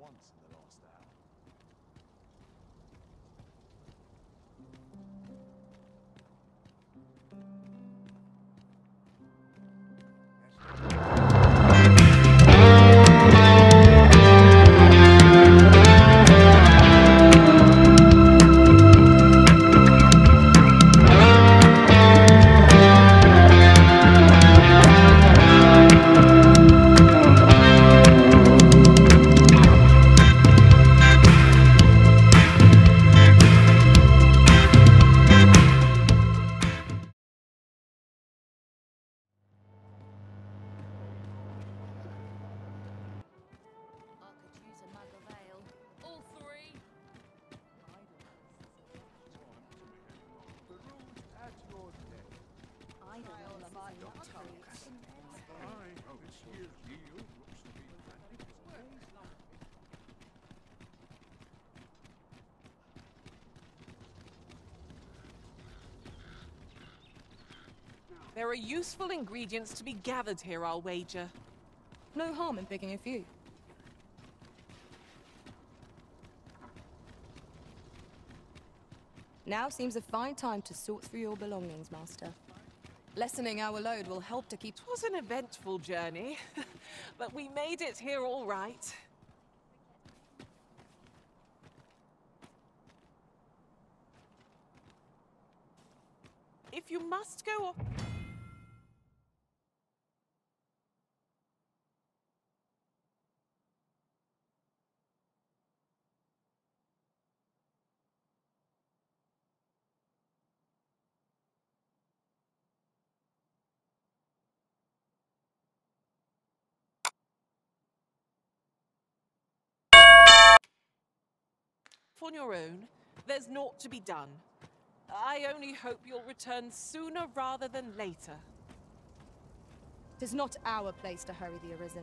once in the last hour. There are useful ingredients to be gathered here, I'll wager. No harm in picking a few. Now seems a fine time to sort through your belongings, Master. Lessening our load will help to keep... It was an eventful journey, but we made it here all right. If you must go... on your own, there's naught to be done. I only hope you'll return sooner rather than later. 'Tis not our place to hurry the Arisen.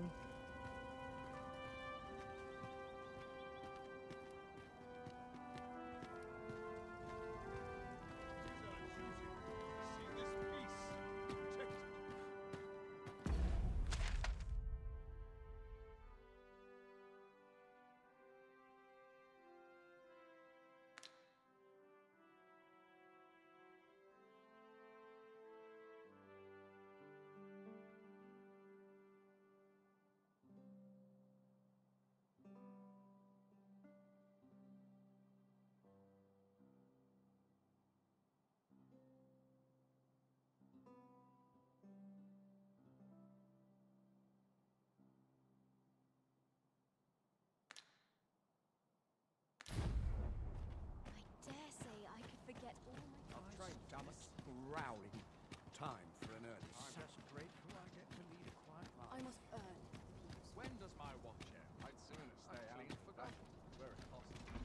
Rowling. Time for an early. I'm just grateful I get to lead a quiet life. I must earn. When does my watch end? I'd sooner stay out of battle where it possible.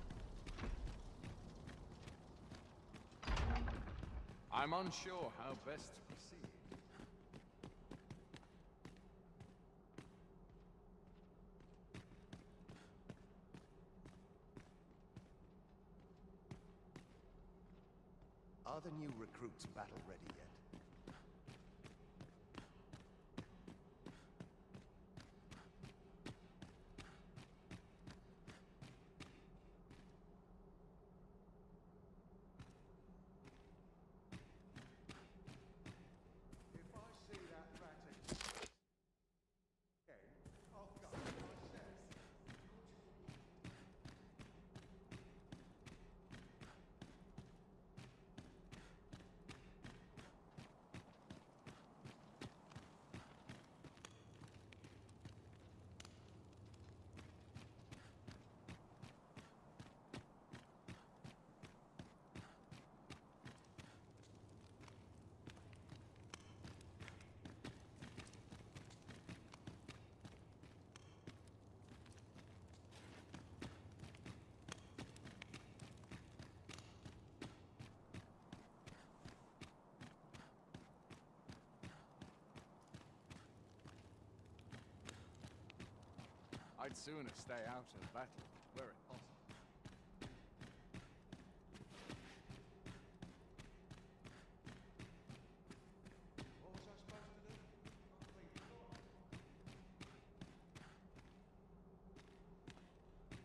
I'm unsure how best to proceed. Are the new recruits battle ready yet? If I see that rat again, I'll go myself. I'd sooner stay out of battle where it possible. What was I supposed to do? Nothing.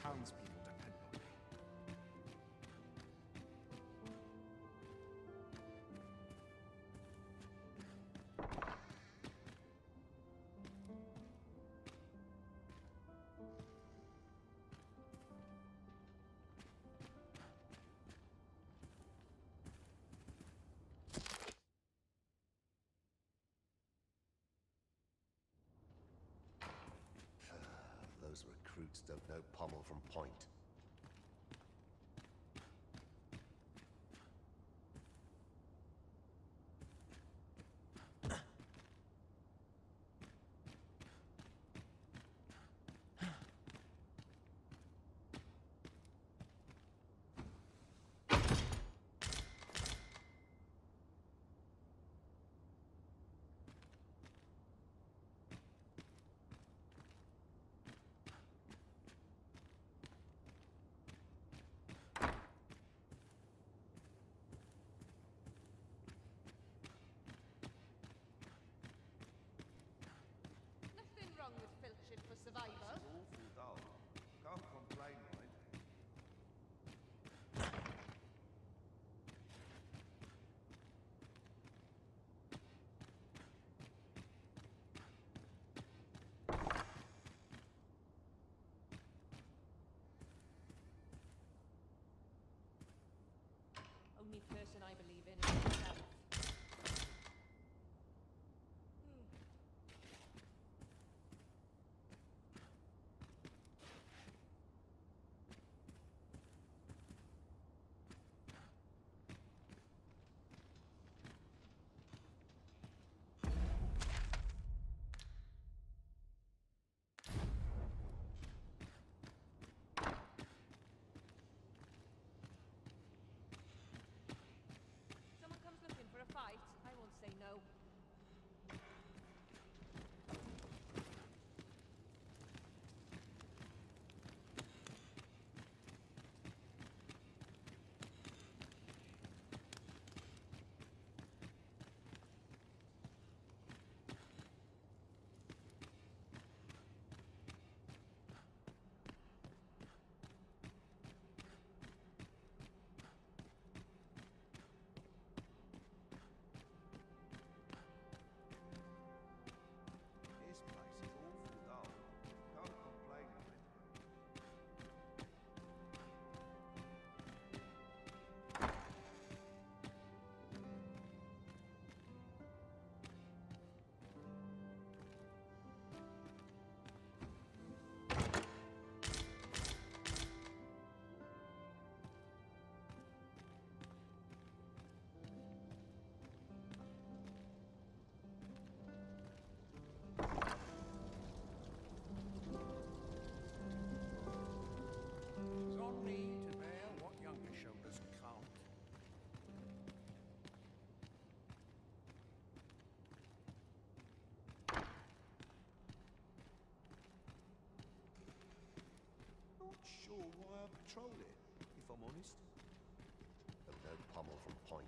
townspeople depend on me. Those recruits don't know Pommel from Point. Nothing wrong with filching for survival. Awful dull. Can't complain, mind. Only person I believe in is myself. Someone comes looking for a fight, I won't say no. This place is awful dull. Can't complain, mind. It's on me to bear what younger shoulders can't. Not sure why I patrol it, if I'm honest. Don't know Pommel from Point.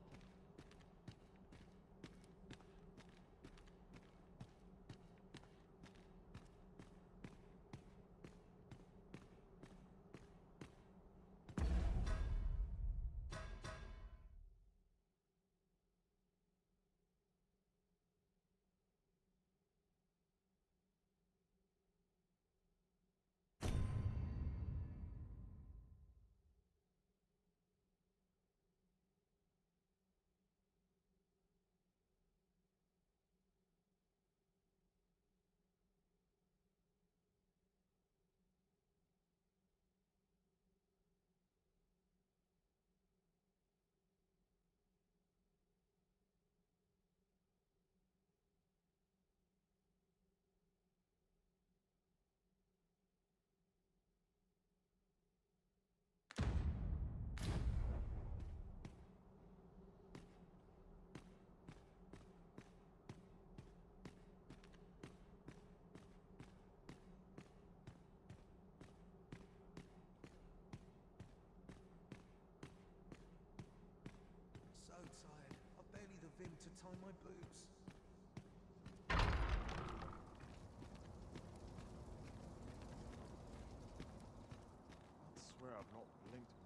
So tired. I've barely the vim to tie my boots.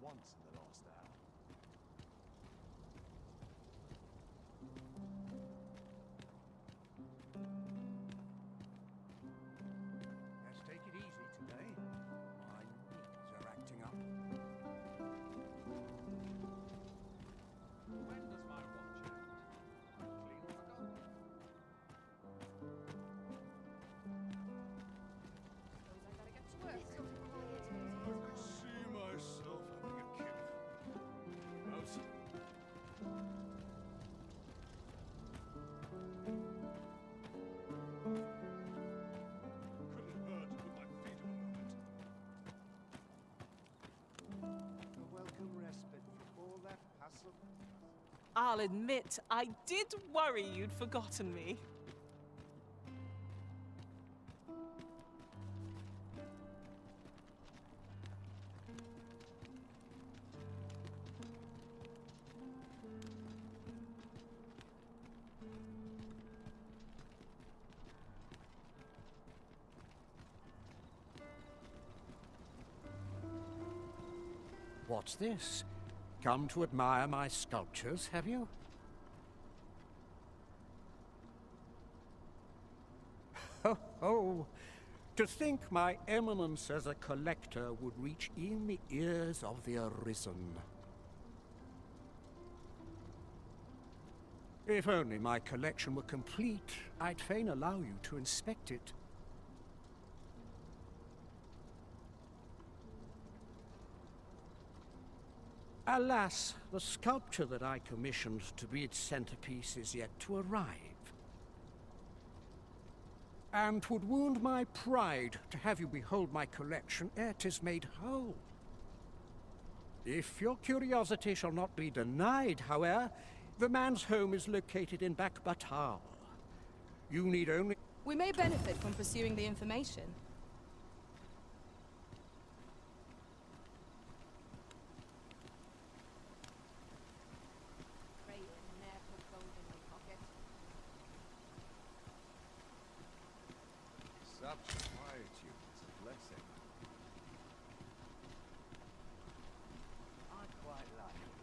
once in the last hour. Let's take it easy today. My knees are acting up. When does my watch end? I'd clean forgotten. Suppose I better get to work. I see myself having a kip. Rouse. Couldn't hurt to put my feet on a moment. A welcome respite from all that hassle. I'll admit, I did worry you'd forgotten me. What's this? Come to admire my sculptures, have you? Ho, ho! To think my eminence as a collector would reach in the ears of the arisen. If only my collection were complete, I'd fain allow you to inspect it. Alas, the sculpture that I commissioned to be its centerpiece is yet to arrive. And 'twould wound my pride to have you behold my collection ere 'tis made whole. If your curiosity shall not be denied, however, the man's home is located in Bakbatal. You need only... We may benefit from pursuing the information. Pray you ne'er put gold in my pocket. Such quietude is a blessing. I quite like it.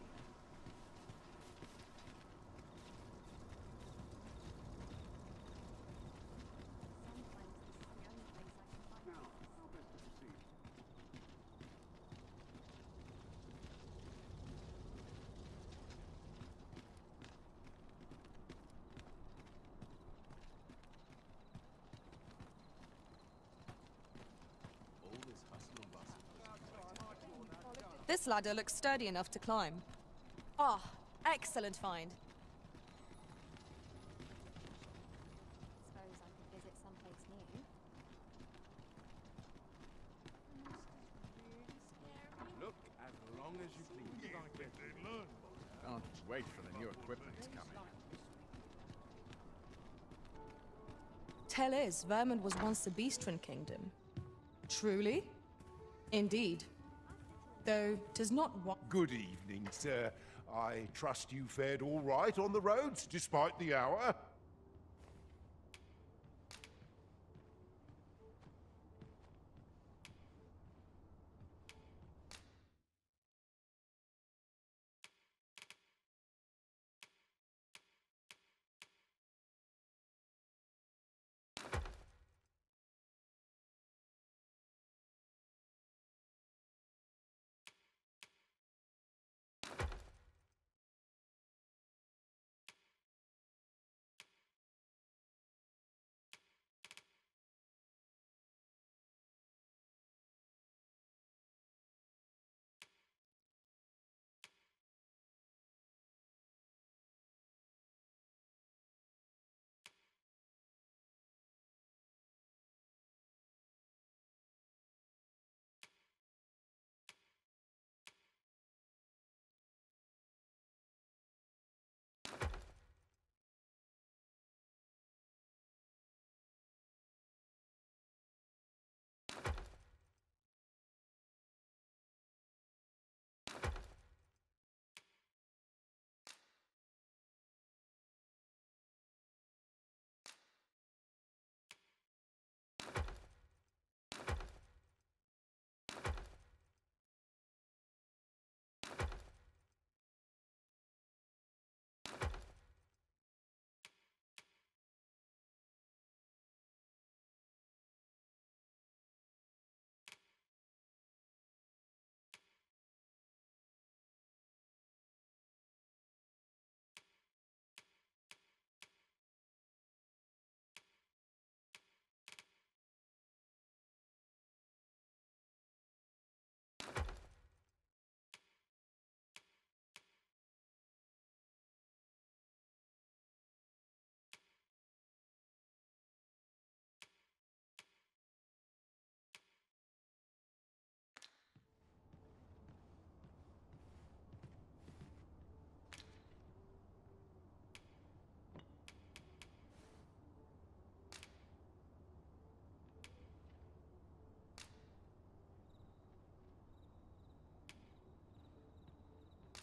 Sometimes this is the only place I can find. Now, how best to proceed? All this hustle and bustle. This ladder looks sturdy enough to climb. Ah, excellent find. Suppose I could visit someplace new. Look as long as you please. Can't wait for the new equipment to come in. Tell is, Vermund was once a Beastren kingdom. Truly? Indeed. Though 'tis not what... Good evening, sir. I trust you fared all right on the roads, despite the hour?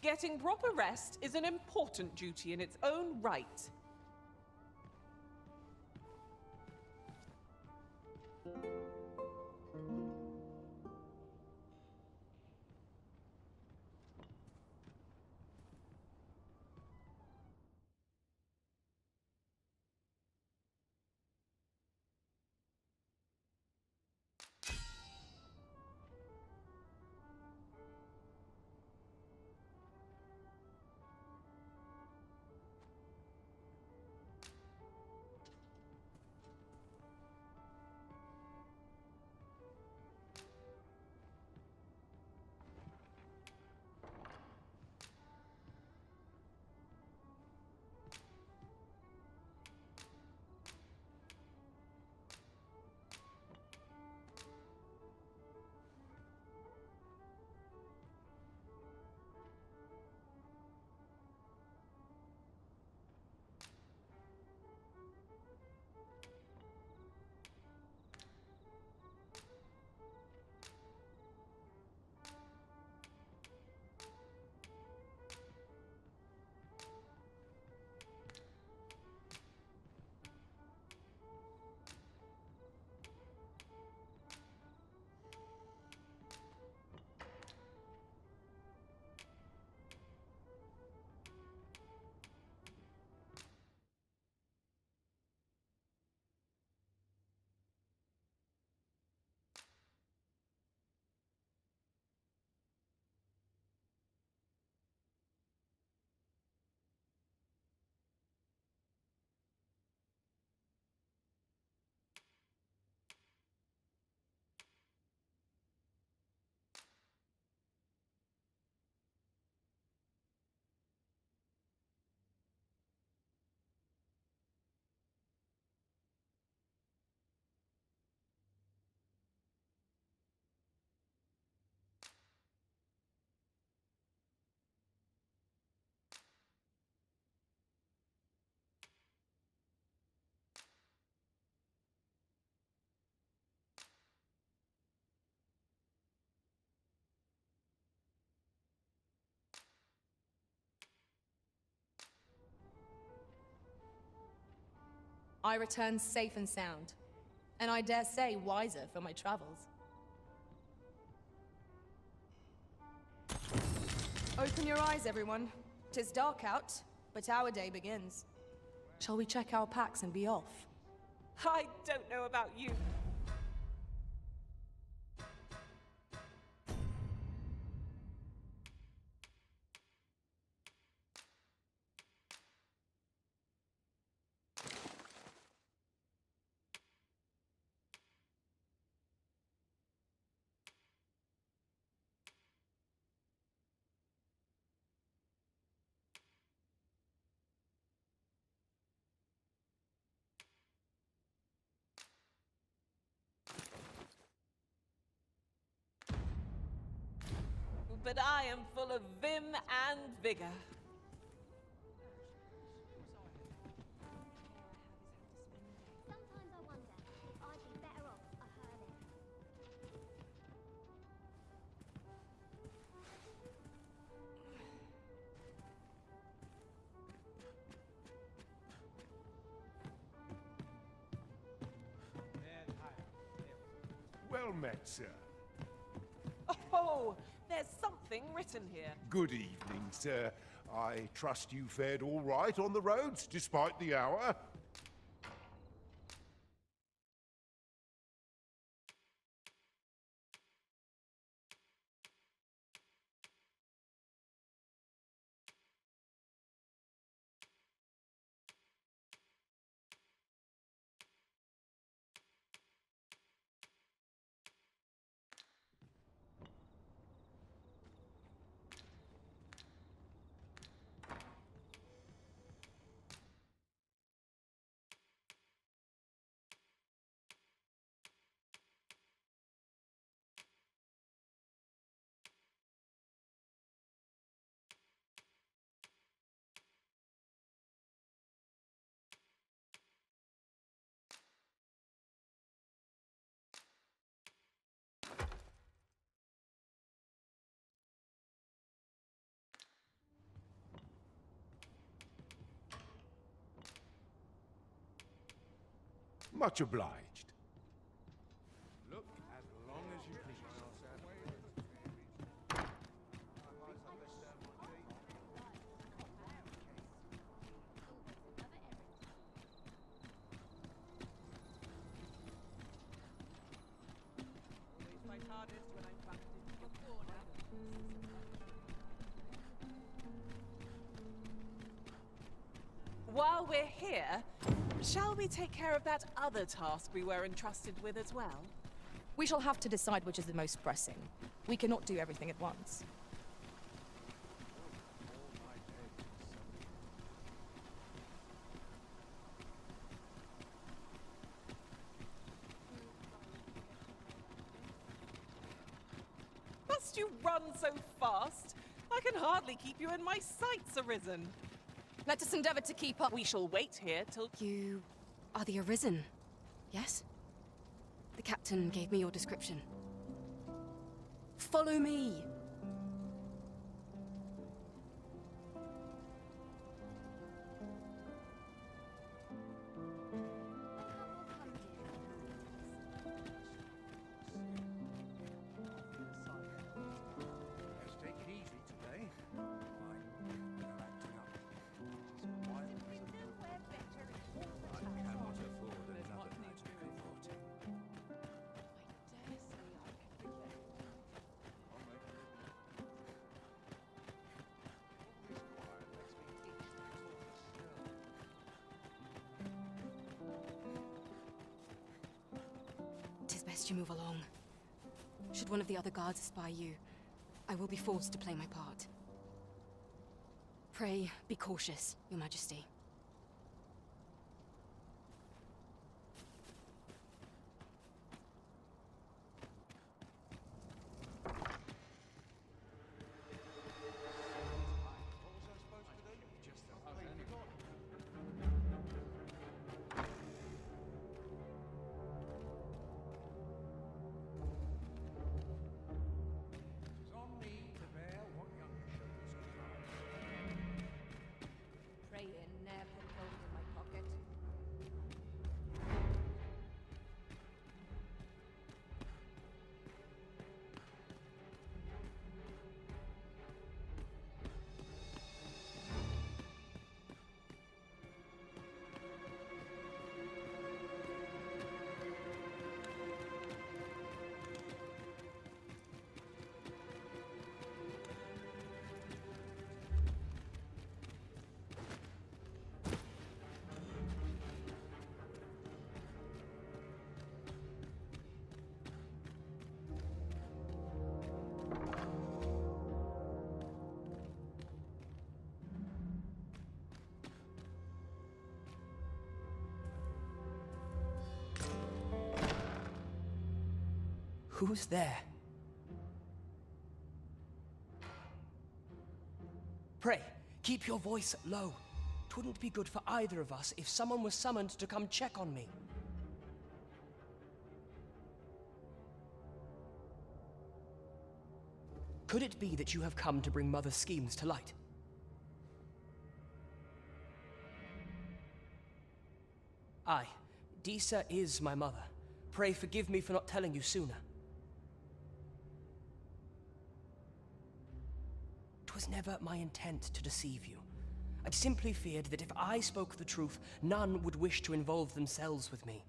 Getting proper rest is an important duty in its own right. I return safe and sound, and I dare say wiser for my travels. Open your eyes, everyone. 'Tis dark out, but our day begins. Shall we check our packs and be off? I don't know about you. But I am full of vim and vigor. Sometimes I wonder if I'd be better off a hermit. Well met, sir. Oh, there's something written here. Good evening, sir. I trust you fared all right on the roads, despite the hour? Much obliged. Look as long as you please. While we're here, shall we take care of that other task we were entrusted with as well? We shall have to decide which is the most pressing. We cannot do everything at once. Must you run so fast? I can hardly keep you in my sights, Arisen. Let us endeavor to keep up. We shall wait here till... You are the Arisen, yes? The captain gave me your description. Follow me! Let's take it easy today. They're acting up. I cannot afford another night of cavorting. Tis best you move along. Should one of the other guards spy you, I will be forced to play my part. Pray, be cautious, Your Majesty. It's on me to bear what young shoulders desire. Pray in, ne'er put gold in my pocket. Who's there? Pray, keep your voice low. 'Twouldn't be good for either of us if someone was summoned to come check on me. Could it be that you have come to bring Mother's schemes to light? Aye, Disa is my mother. Pray forgive me for not telling you sooner. 'Twas never my intent to deceive you. I simply feared that if I spoke the truth, none would wish to involve themselves with me.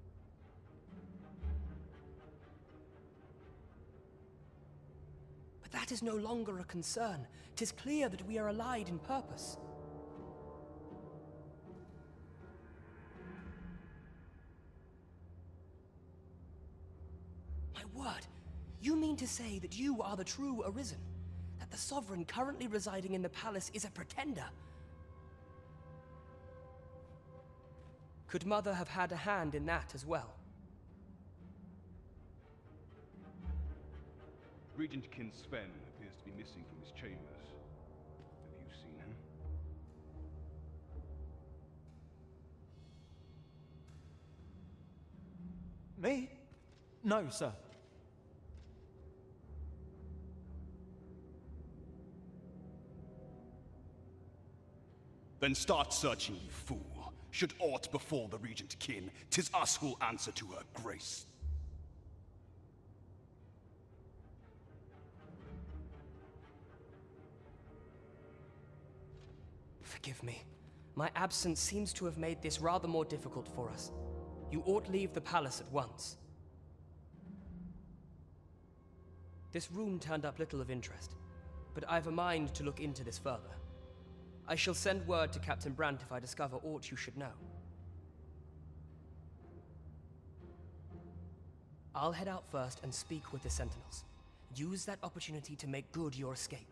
But that is no longer a concern. 'Tis clear that we are allied in purpose. My word, you mean to say that you are the true Arisen? That the Sovereign currently residing in the palace is a pretender? Could Mother have had a hand in that as well? Regentkin Sven appears to be missing from his chambers. Have you seen him? Me? No, sir. Then start searching, you fool. Should aught befall the regent kin, 'tis us who'll answer to her grace. Forgive me. My absence seems to have made this rather more difficult for us. You ought leave the palace at once. This room turned up little of interest, but I've a mind to look into this further. I shall send word to Captain Brandt if I discover aught you should know. I'll head out first and speak with the Sentinels. Use that opportunity to make good your escape.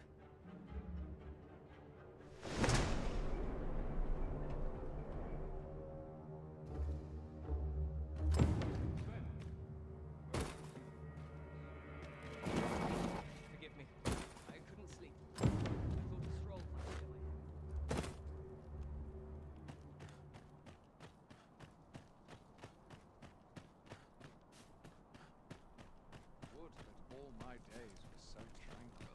Forgive me. I couldn't sleep. I thought a stroll might be my Would that all my days were so tranquil.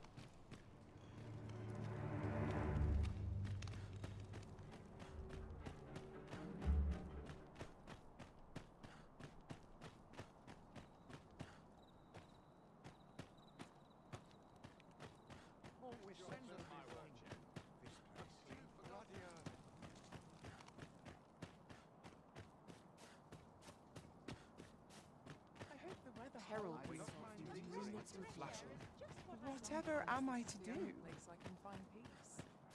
I hope the weather herald will not be flashing. Whatever am I to do? Place I can find peace.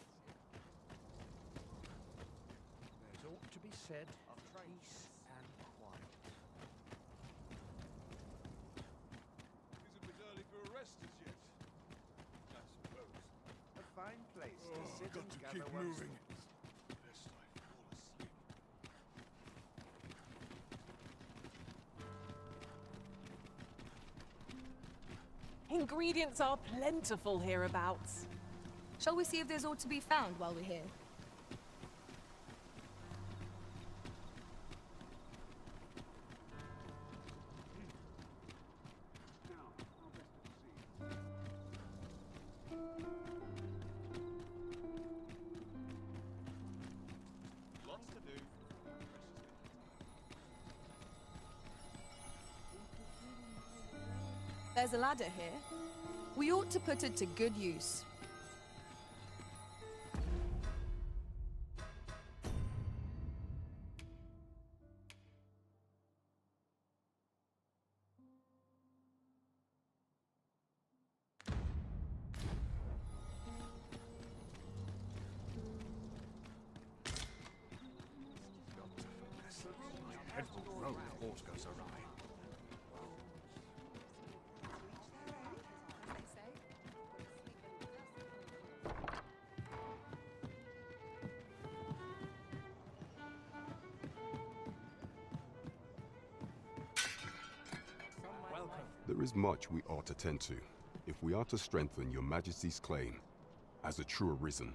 There's ought to be said of peace and quiet. Is it a bit early for a rest as yet? I suppose. A fine place to Oh, sit got and to gather keep one's moving. thoughts. Lest I fall asleep. Ingredients are plentiful hereabouts. Shall we see if there's aught to be found while we're here? Lots to do. There's a ladder here. We ought to put it to good use. Dreadful road if aught goes awry. There is much we ought to tend to, if we are to strengthen your Majesty's claim as a true Arisen.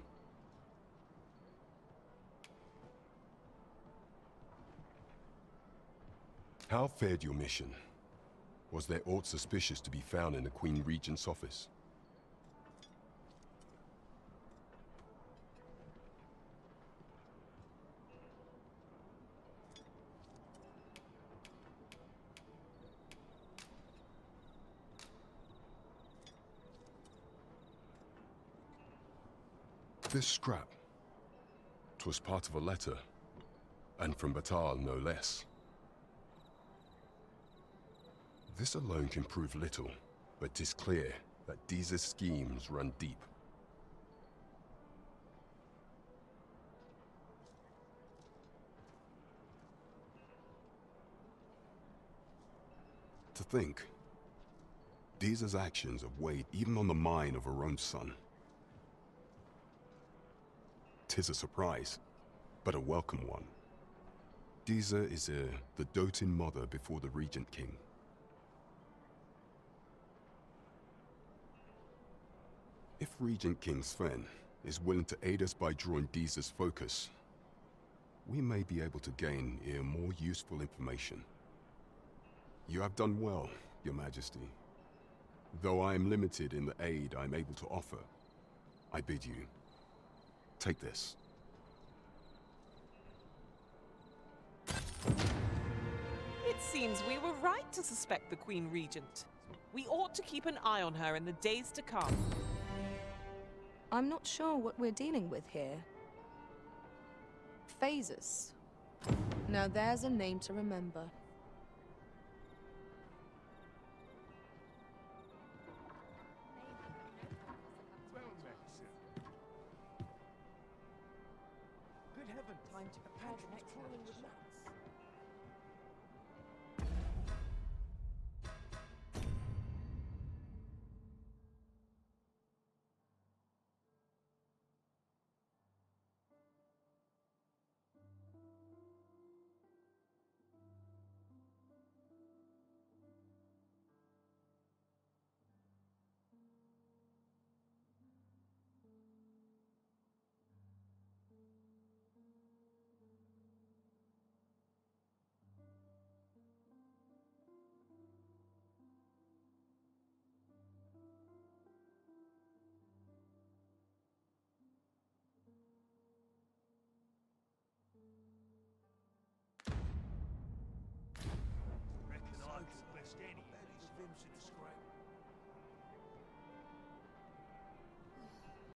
How fared your mission? Was there aught suspicious to be found in the Queen Regent's office? This scrap. 'Twas part of a letter, and from Batal no less. This alone can prove little, but 'tis clear that Deeza's schemes run deep. To think, Deeza's actions have weighed even on the mind of her own son. 'Tis a surprise, but a welcome one. Deeza is the doting mother before the Regent King. If Regent King Sven is willing to aid us by drawing Deeza's focus, we may be able to gain more useful information. You have done well, Your Majesty. Though I am limited in the aid I'm able to offer, I bid you, take this. It seems we were right to suspect the Queen Regent. We ought to keep an eye on her in the days to come. I'm not sure what we're dealing with here. Phases. Now there's a name to remember. Good heaven, time to prepare the next one.